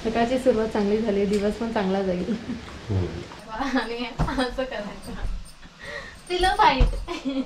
सकाळची सुरुवात चांगली झाली, दिवस पण चांगला जाईल. आणि असं करायचं तिला पाहिजे.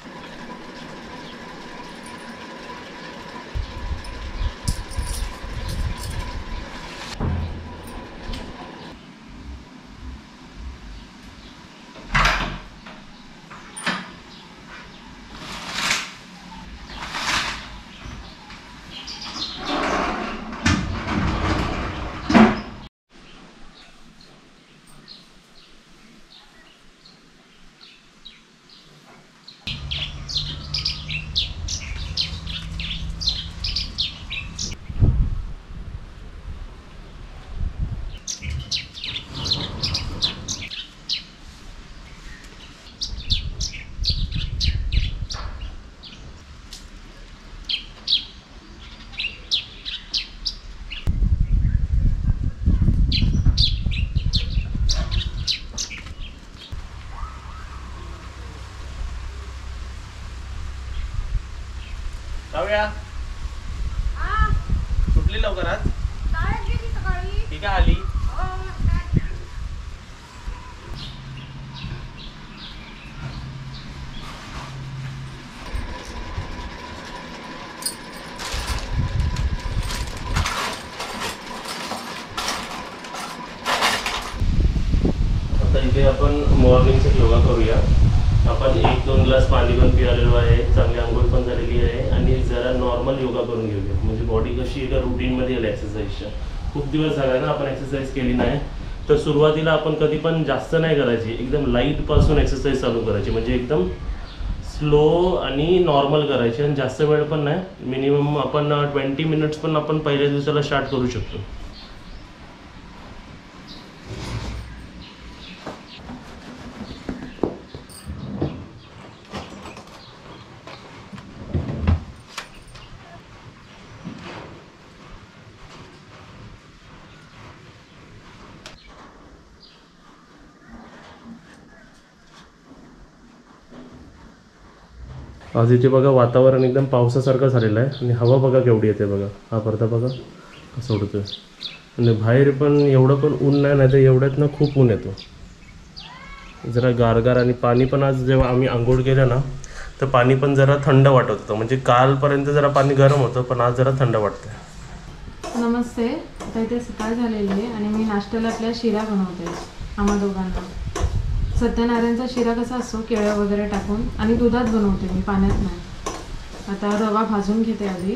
जाऊया. सुटली लवकर आज. ठीक आहे आली. आता इथे आपण मॉर्निंगचा योगा करूया. आपण 1-2 ग्लास पाणी पण पिलेलो आहे, चांगली आंघोळ पण झालेली आहे आणि जरा नॉर्मल योगा करून घेऊया. म्हणजे बॉडी कशी एका रुटीनमध्ये येईल एक्सरसाइजच्या. खूप दिवस झाला ना आपण एक्सरसाइज केली नाही, तर सुरुवातीला आपण कधी पण जास्त नाही करायची, एकदम लाईटपासून एक्सरसाइज चालू करायची. म्हणजे एकदम स्लो आणि नॉर्मल करायची आणि जास्त वेळ पण नाही. मिनिमम आपण 20 मिनिट्स पण आपण पहिल्या दिवसाला स्टार्ट करू शकतो. आज इथे बघा वातावरण एकदम पावसासारखं झालेलं आहे आणि हवा बघा केवढी येते बघा. हा पडदा बघा कसं उडतोय आणि बाहेर पण एवढं पण ऊन नाही, नाही तर एवढ्यात ना खूप ऊन येतो. जरा गारगार आणि पाणी पण आज जेव्हा आम्ही आंघोळ केलं ना तर पाणी पण जरा थंड वाटत होतं. म्हणजे कालपर्यंत जरा पाणी गरम होतं पण आज जरा थंड वाटतंय. नमस्ते. आता इथे सकाळ झालेली आहे आणि मी नाश्त्याला आपल्या शिरा बनवते आम्हा दोघांना. सत्यनारायणचा शिरा कसा असतो, केळं वगैरे टाकून आणि दुधात बनवते मी, पाण्यात नाही. आता रवा भाजून घेते आधी.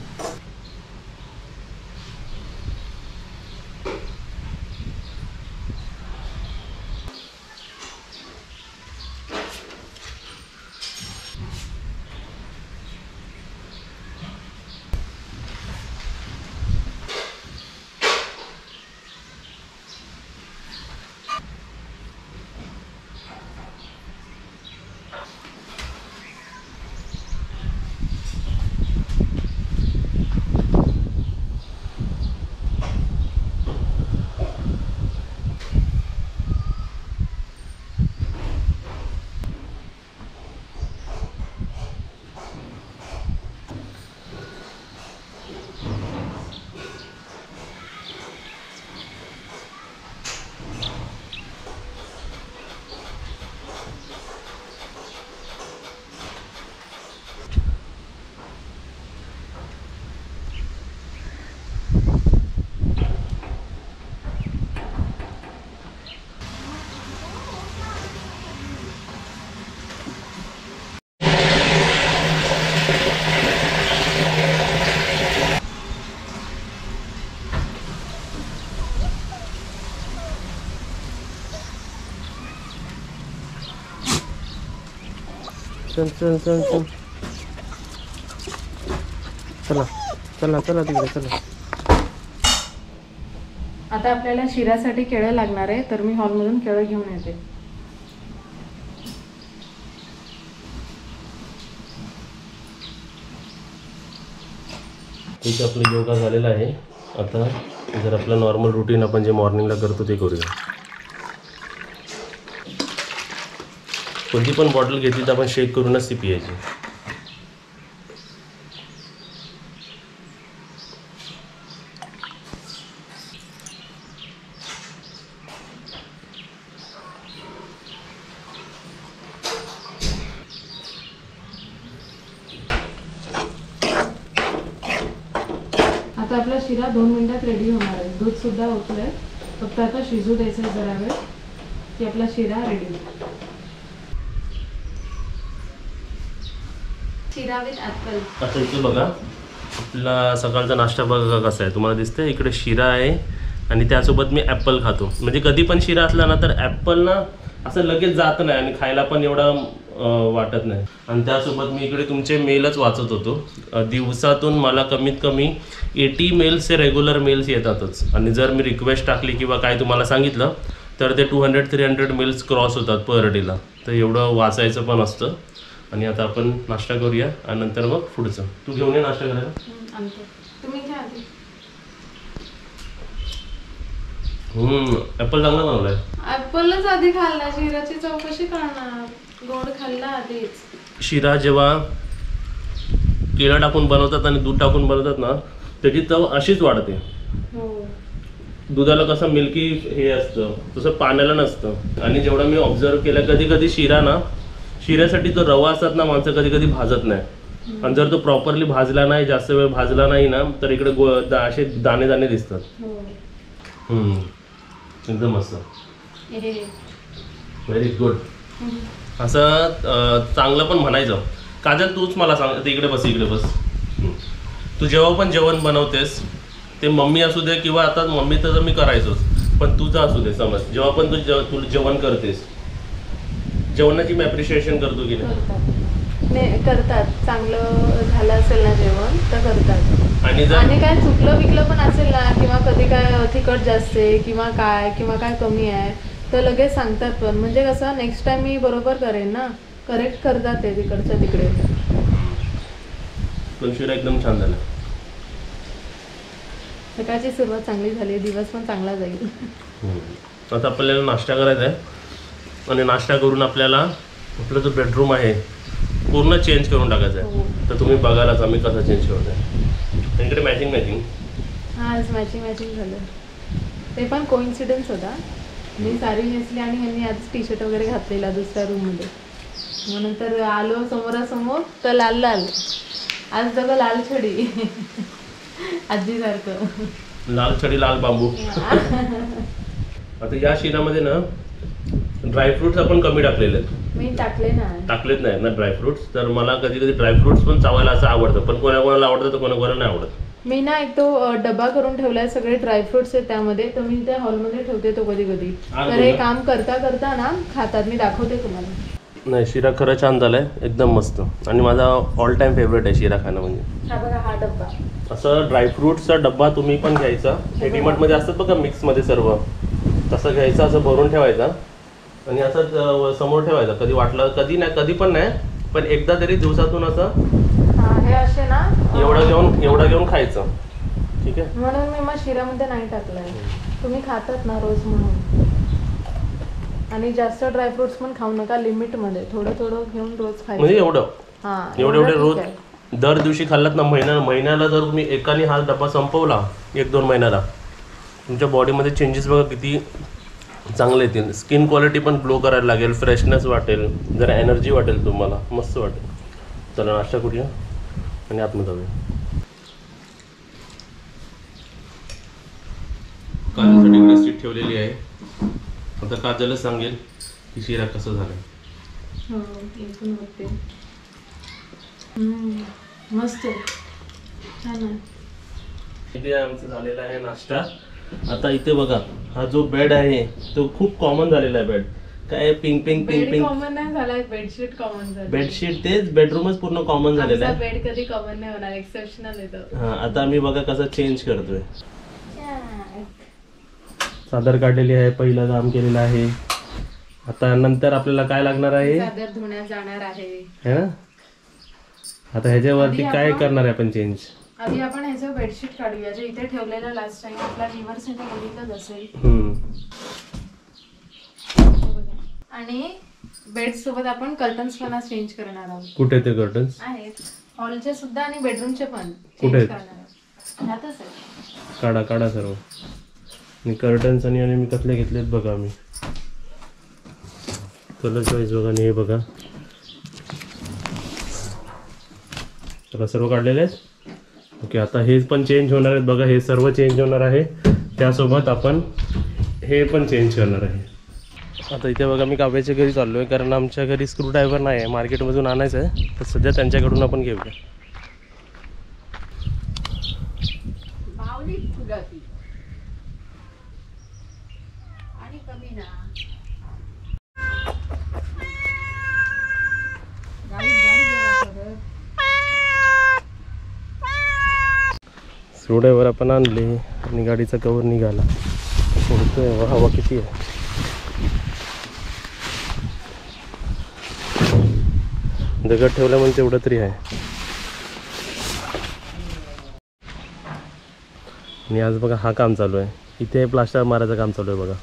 चल चल चल चल चला चला चला तिकडे चला. आता आपल्याला शिऱ्यासाठी केळं लागणार आहे, तर मी हॉलमधून केळं घेऊन येते. इथे आपला योगा झालेला आहे. आता जर आपलं नॉर्मल रुटीन आपण जे मॉर्निंगला करतो ते करूया. कोणती पण बॉटल घेतली तर आपण शेक करूनच ती पियायची. आपला शिरा 2 मिनिटात रेडी होणार आहे. दूध सुद्धा ओतलंय, फक्त आता शिजू द्यायचं जरा वेळ की आपला शिरा रेडी. शिरा विथ ॲपल. आता इथे बघा आपला सकाळचा नाश्ता बघा कसा आहे, तुम्हाला दिसतंय इकडे शिरा आहे आणि त्यासोबत मी ॲपल खातो. म्हणजे कधी पण शिरा असला ना तर ॲपल ना असं लगेच जात नाही आणि खायला पण एवढा वाटत नाही. आणि त्यासोबत मी इकडे तुमचे मेलच वाचत होतो. दिवसातून मला कमीत कमी 80 मेल्सचे रेग्युलर मेल्स येतातच आणि जर मी रिक्वेस्ट टाकली किंवा काय तुम्हाला सांगितलं तर ते 200-300 मेल्स क्रॉस होतात पर डेला. तर एवढं वाचायचं पण असतं. आणि आता आपण नाश्ता करूया आणि नंतर मग पुढचं. तू घेऊन ये नाश्ता करायला. तुम्ही घ्या आधी. ॲपल चांगला बनवलाय. ॲपलच आधी खाल्ला, शिराची चौकशी करणार. गोड खाल्ला आधीच. शिरा जेव्हा केळं टाकून बनवतात आणि दूध टाकून बनवतात ना त्याची चव अशीच वाढते. दुधाला कसं मिल्की हे असतं तसं पाण्याला नसतं. आणि जेवढं मी ऑब्झर्व केलं कधी कधी शिरा ना शिऱ्यासाठी तो रवा असतात ना माणसं कधी कधी भाजत नाही. आणि जर तो प्रॉपरली भाजला नाही, जास्त वेळ भाजला नाही ना तर इकडे असे दाणे दाणे दिसतात. एकदम मस्त. Very good. असं चांगलं पण म्हणायचं. काजल तूच मला सांग, इकडे बस इकडे बस. तू जेव्हा पण जेवण बनवतेस ते मम्मी असू दे किंवा आता मम्मी तर मी करायचोच पण तुझं असू दे समज, जेव्हा पण तू जेवण करतेस जेवणाची मी ॲप्रिशिएशन करतो की नाही? करतात. चांगलं झालं असेल ना जेवण तर करतात. आणि काय चुकलं विकलं पण असेल ना किंवा कधी काय तिखट जास्त आहे किंवा काय कमी आहे तर लगेच सांगतात. पण म्हणजे कसं नेक्स्ट टाइम मी बरोबर करेन ना. करेक्ट करतात ते तिकडच्या तिकडे. पण शिरा एकदम छान झाला. सकाळची सुरुवात चांगली झाली, दिवस पण चांगला जाईल. आता आपल्याला नाश्ता करायचा आहे आणि नाश्ता करून आपल्याला आपला जो बेडरूम आहे पूर्ण चेंज करून टाकायचा आहे. तर तुम्ही बघायलाच आम्ही कसं चेंज करतो आहे. त्यांकडे मॅचिंग हां आज मॅचिंग झालं. ते पण कोइन्सिडन्स होता. मी साडी नेसली आणि ह्यांनी आज टी शर्ट वगैरे घातलेला दुसऱ्या रूममध्ये. मग नंतर आलो समोरासमोर तर लाल आज सगळं लाल छडी आजीसारखं. लाल छडी लाल बांबू. आता या शिरामध्ये ना ड्रायफ्रुट्स आपण कमी टाकलेले आहेत. मी टाकलेत नाही ना ड्रायफ्रुट्स. तर मला कधी कधी ड्रायफ्रुट्स पण चावायला असं आवडतं पण कोणाकोणाला आवडतं तर कोणाकोणाला नाही आवडत. मी ना एक तो डबा करून ठेवलाय, सगळे ड्रायफ्रुट्स आहेत त्यामध्ये. तर मी त्या हॉलमध्ये ठेवते तो कधी कधी. तर हे काम करता ना खातात. मी दाखवते तुम्हाला. नाही शिरा खरं छान झालाय, एकदम मस्त. आणि माझा ऑल टाइम फेवरेट आहे शिरा खाणं म्हणजे. हा बघा हा डब्बा. असं ड्रायफ्रुट्सचा डब्बा तुम्ही पण घ्यायचा. हे डीमार्टमध्ये असतात बघा मिक्समध्ये सर्व, तसं घ्यायचं, असं भरून ठेवायचा आणि असं समोर ठेवायचा. कधी वाटलं कधी पण नाही पण एकदा तरी दिवसातून असं हे असे ना एवढा घेऊन खायचं. ठीक आहे. म्हणून मी मग शिऱ्यामध्ये नाही टाकलंय. तुम्ही खातात ना रोज म्हणून. आणि जास्त ड्रायफ्रुट्स पण खाऊ नका, लिमिटमध्ये थोडं घेऊन रोज खायचं. म्हणजे एवढे रोज दर दिवशी खाल्लात ना महिन्याला जर तुम्ही एकाने हा डब्बा संपवला 1-2 महिन्याला तुमच्या बॉडीमध्ये चेंजेस बघा किती चांगले येतील. स्किन क्वालिटी पण ग्लो करायला लागेल, फ्रेशनेस वाटेल, जरा एनर्जी वाटेल तुम्हाला, मस्त वाटेल. चला नाश्ता करूया आणि आतमध्ये जाऊया. काजलसाठी इकडे सीट ठेवलेली आहे. आता काजलच सांगेल की शिरा कसं झालं. मस्त छान आहे. इथे आमचं झालेला आहे नाश्ता. आता इथे बघा हा जो बेड आहे तो खूप कॉमन झालेला आहे. बेड काय पिंक कॉमन नाही झालाय, बेडशीट कॉमन झाली. बेडशीट तेच बेडरूमच पूर्ण कॉमन झालेला आहे. बेड कधी कॉमन नाही होणार, एक्सेप्शनल येतो. हा आता आम्ही बघा कसं चेंज करतोय. चादर काढलेली आहे, पहिलं काम केलेलं आहे. आता नंतर आपल्याला काय लागणार आहे, चादर धुण्यात जाणार आहे है ना. आता ह्याच्यावरती काय करणार आहे आपण चेंज. आधी आपण ह्याचं बेडशीट काढूया जे इथे ठेवलेलं लास्ट टाइम आपला रिव्हर्स साठी बघितलंच असेल. आणि बेड सोबत आपण कर्टन्स पण चेंज करणार आहोत. कुठे ते कर्टन्स आहेत हॉलचे सुद्धा आणि बेडरूमचे पण कुठे ह्यातच आहे. काढा सर्व. आणि कर्टन्स आणि मी कसले घेतलेत बघा. मी कलर चॉईस बघा. आणि हे बघा सर्व काढलेले आहेत. ओके, आता हे पण चेंज होणार आहेत बघा, हे सर्व चेंज होणार आहे. त्यासोबत आपण हे पण चेंज करणार आहे. आता इथे बघा मी काव्याच्या घरी चाललो आहे, कारण आमच्या घरी स्क्रूड्रायव्हर नाही आहे, मार्केटमधून आणायचं आहे. तर सध्या त्यांच्याकडून आपण घेऊया. स्क्रूड्रायव्हर आपण आणले आणि गाडीचा कवर निघाला. उडतोय, हवा किती आहे. दगड ठेवला म्हणजे तेवढं तरी आहे. आणि आज बघा हा काम चालू आहे, इथे प्लास्टर मारायचं काम चालू आहे बघा.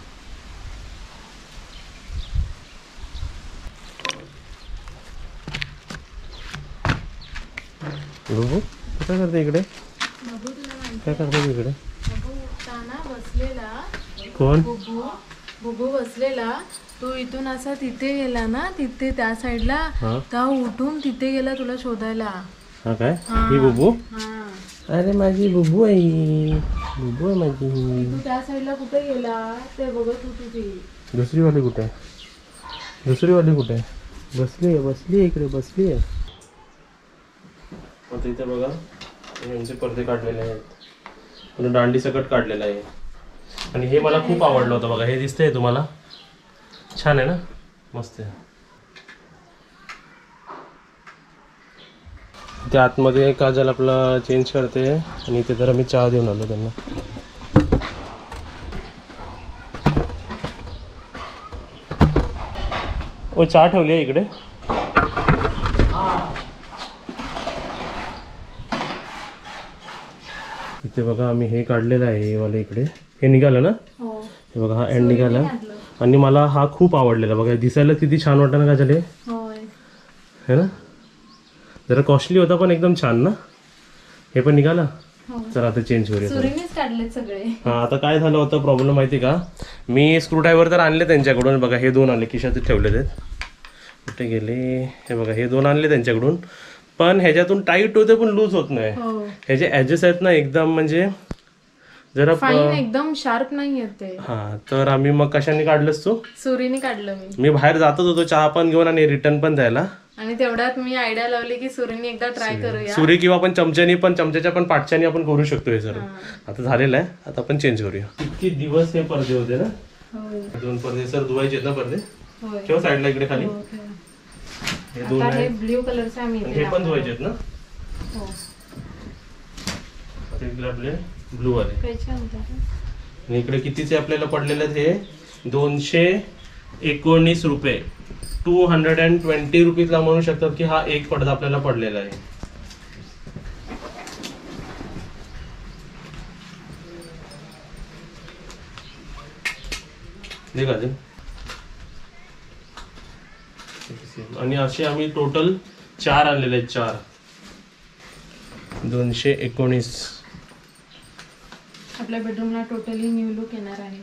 बघू काय करते इकडे, काय करते इकडे. कोण बुबू बसलेला, तू इथून असा तिथे गेला ना, तिथे त्या साईडला, तर उठून तिथे गेला तुला शोधायला. हा काय, ही बुबू. हा, अरे माझी बुबू आहे, बुबू आहे माझी. तू त्या साईडला कुठे गेला ते बघत होती ती. दुसरी वाली कुठे आहे, दुसरी वाली कुठे आहे. बसली आहे, बसली आहे इकडे, बसली आहे. आता इथे बघा यांचे पडदे काढलेले आहेत, दांडी सकट काढलेला आहे. आणि हे मला खूप आवडलं होतं बघा, हे दिसतंय तुम्हाला, छान आहे ना, मस्त आहे. त्या आतमध्ये काजल आपला चेंज करते आणि इथे जरा मी चहा देऊन आलो त्यांना. ओ चहा ठेवली आहे इकडे. इथे बघा आम्ही हे काढलेलं आहे, हे वाले इकडे हे निघालं ना. हे बघा हा एंड निघाला आणि मला हा खूप आवडलेला बघा, दिसायला किती छान वाटतं ना काजल हे ना. जरा कॉस्टली होता पण एकदम छान ना. हे पण निघाला. चला आता चेंज करूया. हा, आता काय झालं होतं प्रॉब्लेम माहिती का, मी स्क्रूड्रायव्हर तर आणले त्यांच्याकडून बघा, हे दोन आले खिशात ठेवले ते, कुठे गेले. हे बघा हे दोन आणले त्यांच्याकडून, पण ह्याच्यातून टाईट होते पण लूज होत नाही. ह्याचे ऍजेस आहेत ना एकदम म्हणजे जरा एकदम शार्प नाही येते. हा, तर आम्ही मग कशाने काढलंस तू. सुरीने काढलं मी बाहेर जातच होतो चहा पण घेऊन आणि रिटर्न पण द्यायला, आणि तेवढ्यात मी आयडिया लावली की सुरीने एकदा ट्राय करूया. सुरी किंवा आपण चमच्यानी पण, चमच्याच्या पण पाठच्यानी आपण करू शकतो हे सर. आता झालेलं आहे, आता आपण चेंज करूया. किती दिवस हे पडदे होते ना, दोन पडदे सर धुवायचे आहेत ना पडदे. ठेव साईडला इकडे खाली. हे दोन आहे, ब्ल्यू कलरचे आम्ही हे पण धुवायचे आहेत ना. आपले ब्लू वाले. आणि इकडे कितीचे आपल्याला पडलेले आहेत हे 219 रुपये, 220 रुपीजला म्हणू शकतात की हा एक पडदा आपल्याला पडलेला आहे. आणि असे आम्ही टोटल 4 आणलेले आहेत, 4 219. आपल्या बेडरूमला टोटली न्यू लुक येणार आहे.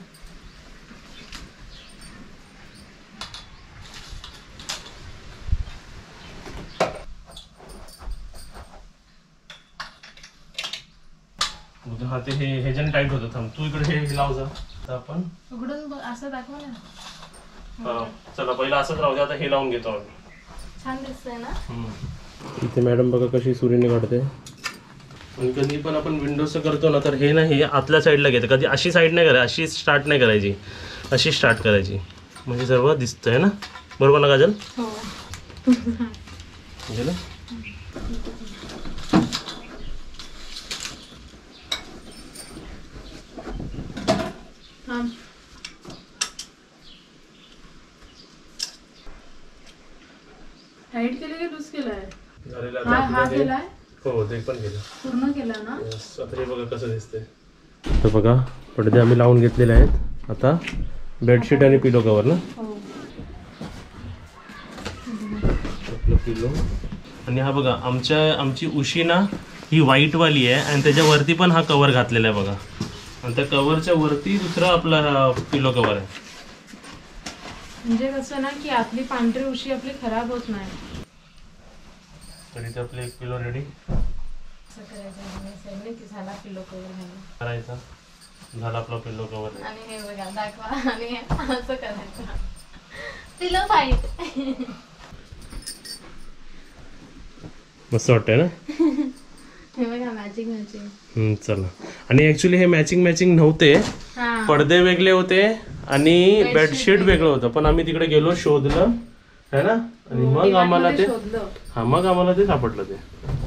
हा ते हे जन टाईट होतं. थांब तू इकडे हे लाव जा. आपण उघडून असं दाखव ना. हा चला पहिलं असंच राहू दे, आता हे लावून घेतो आम्ही. छान दिसतंय ना. इथे मॅडम बघा कशी सुरीने काढते. आणि कधी पण आपण विंडोजचं करतो ना, तर हे ना हे आतल्या साईडला घेतं. कधी अशी साईड नाही करायची, अशी स्टार्ट नाही करायची, अशी स्टार्ट करायची, म्हणजे सर्व दिसतंय ना. बरोबर ना काजल. गेलं. टाईट केलं की लूज केलाय. हा केलाय. हो ते पण केलं, पूर्ण केला ना. आता हे बघा कसं दिसतंय. तर बघा पडदे आम्ही लावून घेतलेले आहेत. आता बेडशीट आणि पिलो कवर ना. आपलं पिलो. आणि हा बघा आमची उशी ना ही व्हाईटवाली आहे आणि त्याच्यावरती पण हा कवर घातलेला आहे बघा. आणि त्या कवरच्या वरती दुसरा आपला पिलो कवर आहे. म्हणजे कसं ना की आपली पांढरी उशी आपली खराब होत नाही. तर इथे आपले एक पिलो रेडी. असं करायचं की झाला पिलो कवर घालून करायचा झाला आपला पिल्लो कवर. आणि हे बघा दाखवा आणि असं करायचं पिलो फाईट. मस्त वाटतंय ना. हे बघा मॅचिंग मॅचिंग. चला. आणि ऍक्च्युली हे मॅचिंग नव्हते, पडदे वेगळे होते आणि बेडशीट वेगळं होतं, पण आम्ही तिकडे गेलो शोधलं है ना, आणि मग आम्हाला ते सापडलं ते.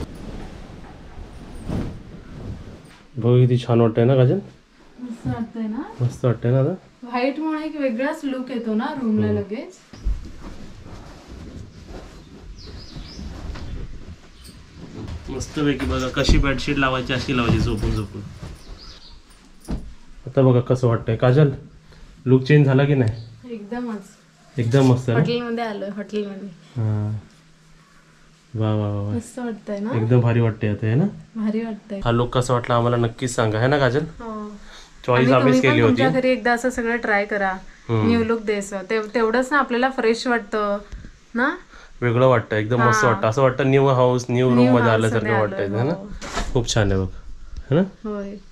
बघ किती छान वाटतंय ना काजल. मस्त वाटतंय ना. मस्त वाटतंय ना. व्हाईट मुळे एक वेगळाच लुक येतो ना रूमला लगेच. मस्त पैकी बघा कशी बेडशीट लावायची अशी लावायची झोपून झोपून. आता बघा कसं वाटतंय काजल, लुक चेंज झाला की नाही. एकदम मस्त. हॉटेलमध्ये आलोय, हॉटेलमध्ये. वा वा वा मस्त वाटतंय ना. एकदम भारी वाटतंय आता, है ना. भारी वाटतंय. हा लुक कसा वाटला आम्हाला नक्कीच सांगा, है ना काजल. चॉईस आणि आम्हीच केली होती. तुमच्या घरी एकदा असं सगळं ट्राय करा, न्यू लुक द्यायचं. तेवढंच ना आपल्याला फ्रेश वाटतं ना, वेगळं वाटतं, एकदम मस्त वाटतं. असं वाटतं न्यू हाऊस न्यू रूम मध्ये आल्यासारखं वाटतंय, है ना. खूप छान आहे बघ, है ना. होय.